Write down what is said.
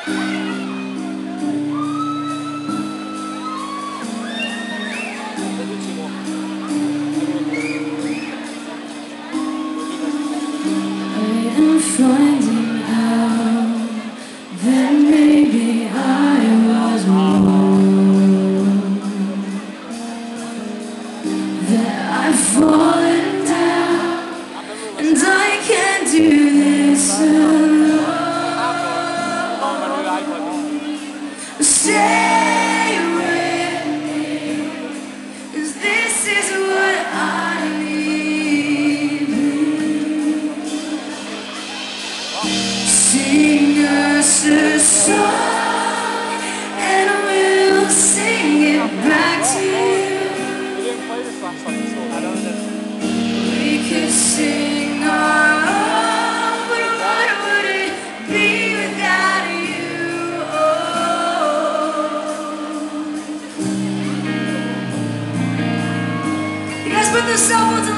Finding out that maybe I was wrong, that I've fallen down and I can't do this alone. Stay with me, 'cause this is what I need. Sing us a song and we'll sing it back to you. We could sing our own, but what would it be without you? Oh. You guys put the cell phones